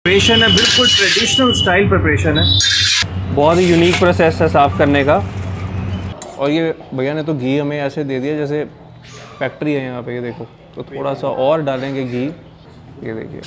Preparation है, बिल्कुल traditional style preparation है। बहुत ही यूनिक प्रोसेस है साफ़ करने का। और ये भैया ने तो घी हमें ऐसे दे दिया जैसे फैक्ट्री है यहाँ पे। ये देखो, तो थोड़ा सा और डालेंगे घी। ये देखिए,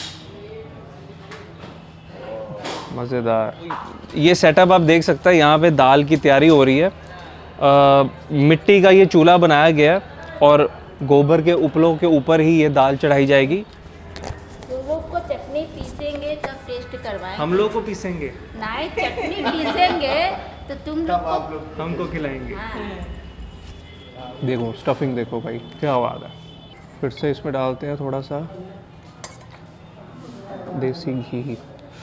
मज़ेदार। ये सेटअप आप देख सकते हैं, यहाँ पे दाल की तैयारी हो रही है। मिट्टी का ये चूल्हा बनाया गया है और गोबर के उपलों के ऊपर ही ये दाल चढ़ाई जाएगी। लोग को चटनी पीसेंगे तब टेस्ट करवाएंगे। हम लोग को पीसेंगे नहीं, चटनी पीसेंगे तो तुम लोग को हमको खिलाएंगे। हाँ। देखो स्टफिंग, देखो भाई क्या बात है। फिर से इसमें डालते हैं थोड़ा सा देसी घी।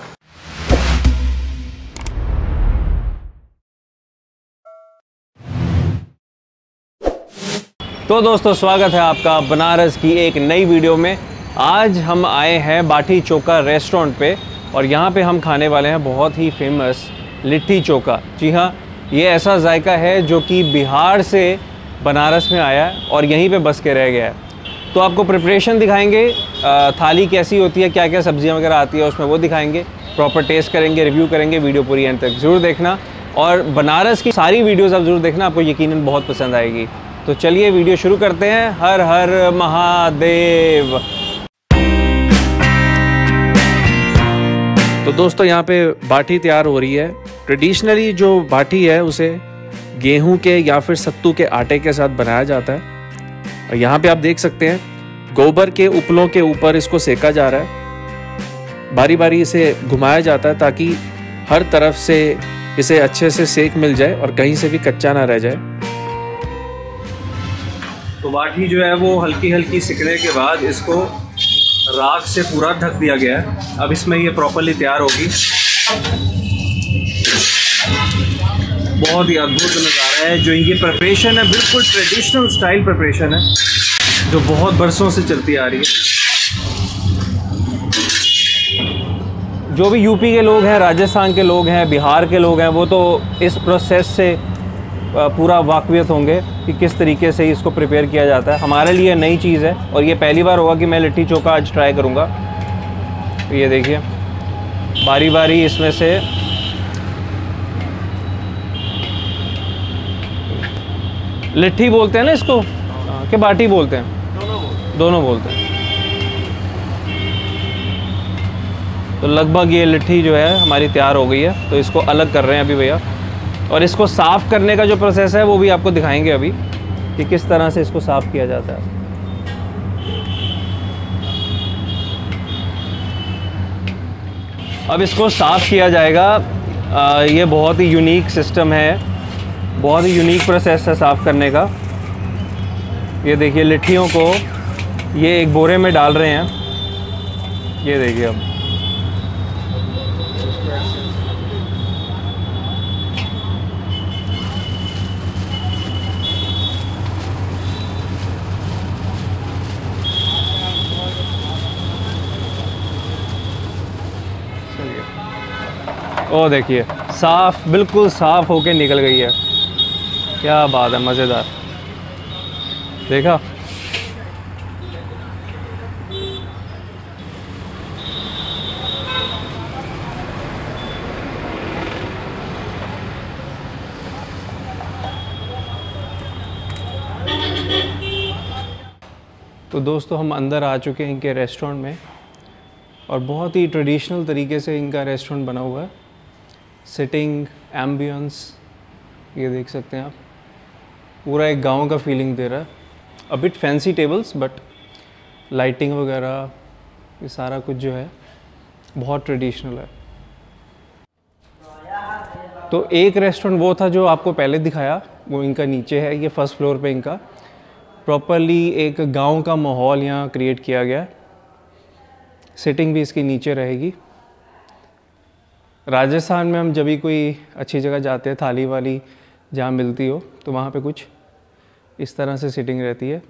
तो दोस्तों, स्वागत है आपका बनारस की एक नई वीडियो में। आज हम आए हैं बाटी चोखा रेस्टोरेंट पे और यहाँ पे हम खाने वाले हैं बहुत ही फेमस लिट्टी चोखा। जी हाँ, ये ऐसा जायका है जो कि बिहार से बनारस में आया है और यहीं पे बस के रह गया है। तो आपको प्रिपरेशन दिखाएंगे, थाली कैसी होती है, क्या क्या सब्जियाँ वगैरह आती है उसमें, वो दिखाएंगे। प्रॉपर टेस्ट करेंगे, रिव्यू करेंगे। वीडियो पूरी एंड तक ज़रूर देखना और बनारस की सारी वीडियोज़ आप ज़रूर देखना, आपको यकीनन बहुत पसंद आएगी। तो चलिए वीडियो शुरू करते हैं। हर हर महादेव। तो दोस्तों, यहाँ पे बाटी तैयार हो रही है। ट्रेडिशनली जो बाटी है उसे गेहूं के या फिर सत्तू के आटे के साथ बनाया जाता है। और यहाँ पे आप देख सकते हैं गोबर के उपलों के ऊपर इसको सेका जा रहा है। बारी बारी इसे घुमाया जाता है ताकि हर तरफ से इसे अच्छे से सेक मिल जाए और कहीं से भी कच्चा ना रह जाए। तो बाटी जो है वो हल्की हल्की सिकने के बाद इसको राख से पूरा ढक दिया गया है। अब इसमें ये प्रॉपर्ली तैयार होगी। बहुत ही अद्भुत नज़ारा है। जो ये प्रिपरेशन है, बिल्कुल ट्रेडिशनल स्टाइल प्रिपरेशन है जो बहुत बरसों से चलती आ रही है। जो भी यूपी के लोग हैं, राजस्थान के लोग हैं, बिहार के लोग हैं, वो तो इस प्रोसेस से पूरा वाकफियत होंगे कि किस तरीके से इसको प्रिपेयर किया जाता है। हमारे लिए नई चीज़ है और ये पहली बार होगा कि मैं लिट्टी चोखा आज ट्राई करूँगा। तो ये देखिए, बारी बारी इसमें से लिट्टी बोलते हैं ना इसको, कि बाटी बोलते हैं? दोनों बोलते हैं। तो लगभग ये लिट्टी जो है हमारी तैयार हो गई है। तो इसको अलग कर रहे हैं अभी भैया, और इसको साफ़ करने का जो प्रोसेस है वो भी आपको दिखाएंगे अभी कि किस तरह से इसको साफ़ किया जाता है। अब इसको साफ़ किया जाएगा। ये बहुत ही यूनिक सिस्टम है, बहुत ही यूनिक प्रोसेस है साफ़ करने का। ये देखिए, लिट्टियों को ये एक बोरे में डाल रहे हैं। ये देखिए, अब ओ देखिए, साफ़, बिल्कुल साफ़ होके निकल गई है। क्या बात है, मज़ेदार। देखा? तो दोस्तों, हम अंदर आ चुके हैं इनके रेस्टोरेंट में और बहुत ही ट्रेडिशनल तरीके से इनका रेस्टोरेंट बना हुआ है। सिटिंग एम्बियंस ये देख सकते हैं आप, पूरा एक गांव का फीलिंग दे रहा है। A bit fancy tables, but lighting वगैरह ये सारा कुछ जो है बहुत ट्रेडिशनल है। तो एक रेस्टोरेंट वो था जो आपको पहले दिखाया, वो इनका नीचे है। ये फर्स्ट फ्लोर पे इनका प्रॉपरली एक गांव का माहौल यहाँ क्रिएट किया गया है। सिटिंग भी इसकी नीचे रहेगी। राजस्थान में हम जब भी कोई अच्छी जगह जाते हैं, थाली वाली जहाँ मिलती हो, तो वहाँ पे कुछ इस तरह से सिटिंग रहती है।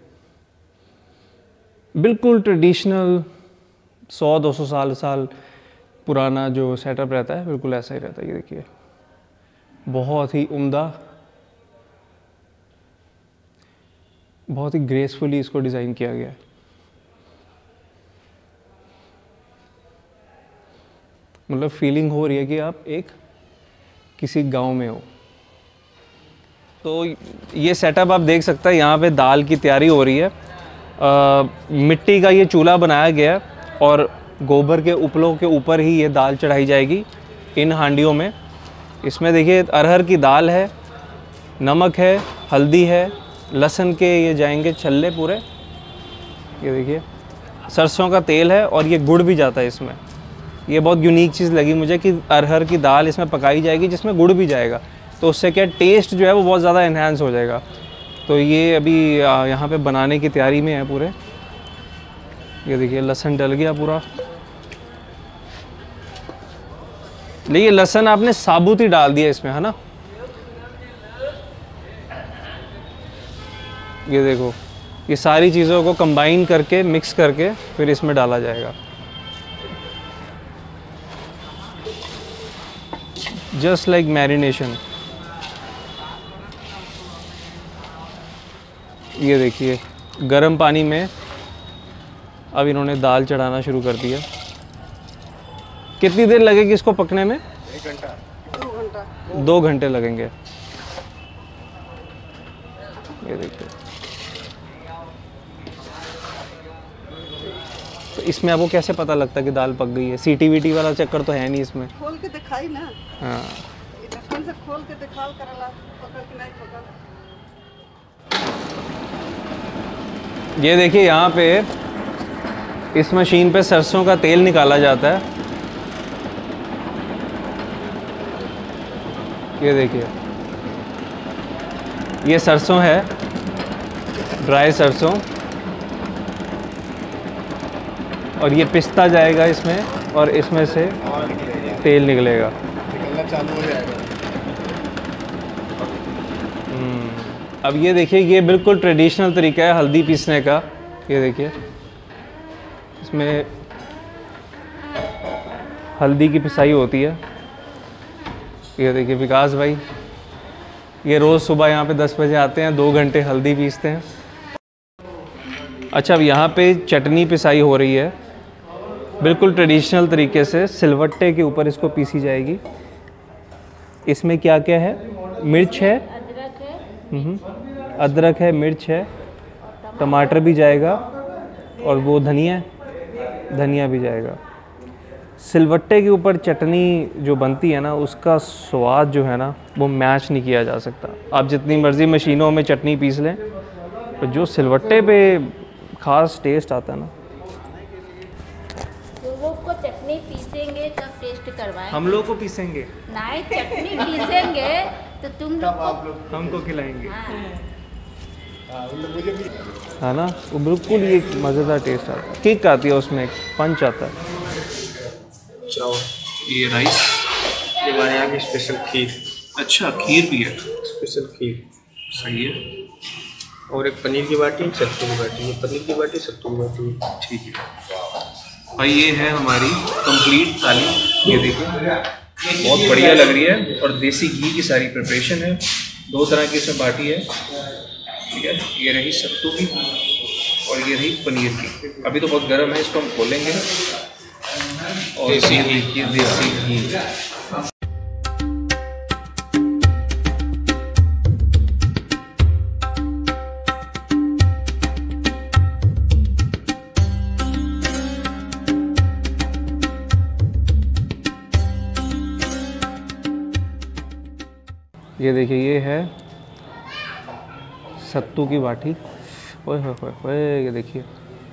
बिल्कुल ट्रेडिशनल 100-200 साल पुराना जो सेटअप रहता है, बिल्कुल ऐसा ही रहता है। ये देखिए, बहुत ही उम्दा, बहुत ही ग्रेसफुली इसको डिज़ाइन किया गया है। मतलब फीलिंग हो रही है कि आप एक किसी गांव में हो। तो ये सेटअप आप देख सकते हैं, यहाँ पे दाल की तैयारी हो रही है। मिट्टी का ये चूल्हा बनाया गया है और गोबर के उपलों के ऊपर ही ये दाल चढ़ाई जाएगी इन हांडियों में। इसमें देखिए अरहर की दाल है, नमक है, हल्दी है, लहसुन के ये जाएंगे छल्ले पूरे, ये देखिए सरसों का तेल है और ये गुड़ भी जाता है इसमें। ये बहुत यूनिक चीज़ लगी मुझे कि अरहर की दाल इसमें पकाई जाएगी जिसमें गुड़ भी जाएगा, तो उससे क्या टेस्ट जो है वो बहुत ज़्यादा इन्हांस हो जाएगा। तो ये अभी यहाँ पे बनाने की तैयारी में है पूरे। ये देखिए लहसुन डल गया पूरा, लेकिन लहसुन आपने साबुत ही डाल दिया इसमें, है ना। ये देखो ये सारी चीज़ों को कंबाइन करके मिक्स करके फिर इसमें डाला जाएगा। Just like marination. ये देखिए गर्म पानी में अब इन्होंने दाल चढ़ाना शुरू कर दिया। कितनी देर लगेगी इसको पकने में? 1 घंटा 2 घंटे लगेंगे। ये देखिए, तो इसमें आपको कैसे पता लगता है कि दाल पक गई है? सीटी वीटी वाला चक्कर तो है नहीं इसमें। खोल के दिखाई ना। हाँ, ये ढक्कन से खोल के दिखाओ करला पकड़ के नहीं पकड़। ये देखिए यहाँ पे इस मशीन पे सरसों का तेल निकाला जाता है। ये देखिए ये सरसों है, ड्राई सरसों, और ये पिसता जाएगा इसमें और इसमें से तेल निकलेगा, निकलना चालू हो जाएगा। अब ये देखिए ये बिल्कुल ट्रेडिशनल तरीका है हल्दी पीसने का। ये देखिए इसमें हल्दी की पिसाई होती है। ये देखिए विकास भाई ये रोज़ सुबह यहाँ पे 10 बजे आते हैं, 2 घंटे हल्दी पीसते हैं। अच्छा, अब यहाँ पे चटनी पिसाई हो रही है बिल्कुल ट्रेडिशनल तरीके से, सिलवट्टे के ऊपर इसको पीसी जाएगी। इसमें क्या क्या है? मिर्च है, अदरक है, मिर्च है, टमाटर भी जाएगा और वो धनिया भी जाएगा। सिलवट्टे के ऊपर चटनी जो बनती है ना, उसका स्वाद जो है ना वो मैच नहीं किया जा सकता। आप जितनी मर्ज़ी मशीनों में चटनी पीस लें, तो जो सिलवट्टे पे ख़ास टेस्ट आता है ना। लोग को चटनी पीसेंगे तब टेस्ट करवाएंगे। हम लोग को पीसेंगे नहीं, चटनी पीसेंगे तो तुम लोग को हमको खिलाएंगे, हाँ। है ना। वो बिल्कुल ये मज़ेदार टेस्ट आता है, किक आती है उसमें, पंच आता है। ये राइस, ये हमारे यहाँ की स्पेशल खीर। अच्छा खीर भी है, स्पेशल खीर। सही है, और एक पनीर की बाटी, सत्तू की बाटी। ये पनीर की बाटी, सत्तू की बाटी। ठीक है भाई। ये है हमारी कंप्लीट थाली। ये देखिए बहुत बढ़िया लग रही है और देसी घी की सारी प्रिपरेशन है। 2 तरह की इसमें बाटी है, ठीक है। ये रही सत्तू की और ये रही पनीर की। अभी तो बहुत गर्म है, इसको हम खोलेंगे और देसी घी। ये देखिए ये है सत्तू की बाटी। ओए होए होए, ये देखिए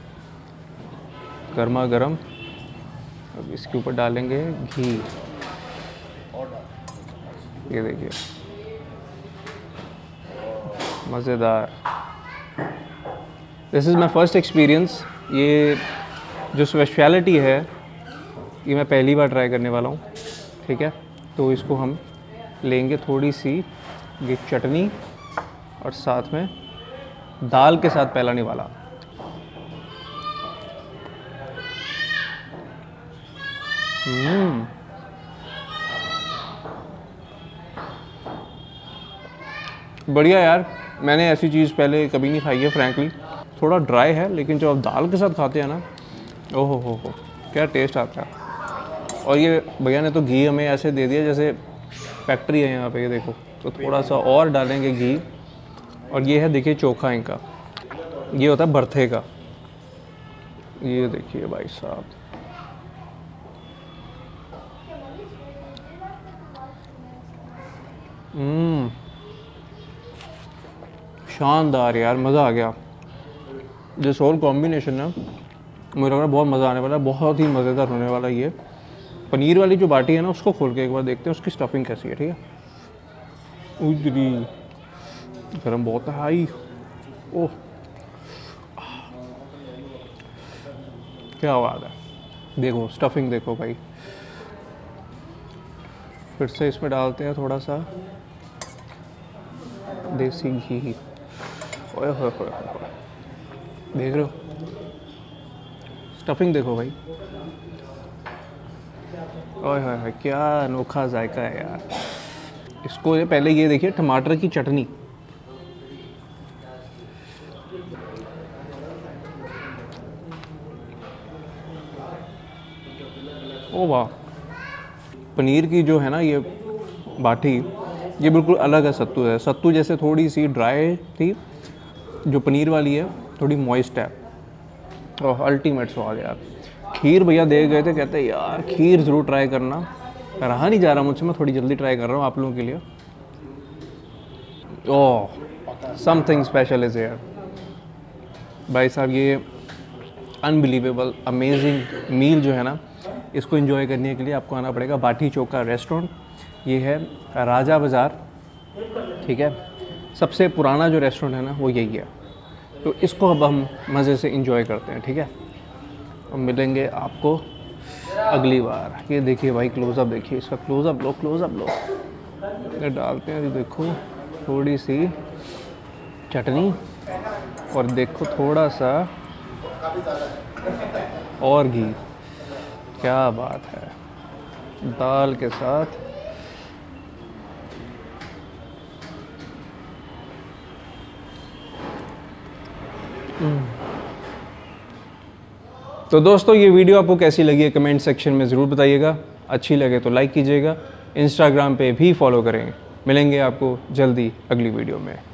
गर्मा गर्म। अब इसके ऊपर डालेंगे घी। ये देखिए मज़ेदार। This is my first experience. ये जो स्पेशलिटी है ये मैं पहली बार ट्राई करने वाला हूँ, ठीक है। तो इसको हम लेंगे थोड़ी सी ये चटनी और साथ में दाल के साथ पहला निवाला। बढ़िया यार, मैंने ऐसी चीज़ पहले कभी नहीं खाई है फ्रैंकली। थोड़ा ड्राई है लेकिन जब आप दाल के साथ खाते हैं ना, ओहो हो क्या टेस्ट आता है। और ये भैया ने तो घी हमें ऐसे दे दिया जैसे फैक्ट्री है यहाँ पे, ये देखो। तो थोड़ा सा और डालेंगे घी। और ये है देखिए चोखा इनका, ये होता है भरथे का। ये देखिए भाई साहब, शानदार यार, मज़ा आ गया। जिस होल कॉम्बिनेशन है मुझे लग रहा है बहुत मज़ा आने वाला है, बहुत ही मज़ेदार होने वाला है ये। पनीर वाली जो बाटी है ना उसको खोल के एक बार देखते हैं उसकी स्टफिंग कैसी है, ठीक है। उजरी गरम बहुत है हाई। ओह क्या बात है, देखो स्टफिंग देखो भाई। फिर से इसमें डालते हैं थोड़ा सा देसी घी। ओए होए होए होए, देख रहे हो स्टफिंग देखो भाई। ओए होए होए, क्या अनोखा जायका है यार। इसको ये पहले ये देखिए टमाटर की चटनी, ओ वाह। पनीर की जो है ना ये बाटी, ये बिल्कुल अलग है सत्तू है। सत्तू जैसे थोड़ी सी ड्राई थी, जो पनीर वाली है थोड़ी मॉइस्ट है। और अल्टीमेट स्वाद यार। खीर भैया दे गए थे, कहते यार खीर ज़रूर ट्राई करना। रहा नहीं जा रहा मुझसे, मैं थोड़ी जल्दी ट्राई कर रहा हूँ आप लोगों के लिए। Oh something special is here भाई साहब। ये अनबिलीवेबल अमेजिंग मील जो है ना, इसको एंजॉय करने के लिए आपको आना पड़ेगा बाटी चोका रेस्टोरेंट। ये है राजा बाज़ार, ठीक है। सबसे पुराना जो रेस्टोरेंट है ना वो यही है। तो इसको अब हम मज़े से एंजॉय करते हैं, ठीक है। हम मिलेंगे आपको अगली बार। ये देखिए भाई क्लोज़अप देखिए, इसका क्लोज़अप लो, क्लोज़अप लो। ये डालते हैं, देखो थोड़ी सी चटनी और देखो थोड़ा सा और घी। क्या बात है, दाल के साथ। तो दोस्तों ये वीडियो आपको कैसी लगी है कमेंट सेक्शन में ज़रूर बताइएगा। अच्छी लगे तो लाइक कीजिएगा, इंस्टाग्राम पे भी फॉलो करेंगे। मिलेंगे आपको जल्दी अगली वीडियो में।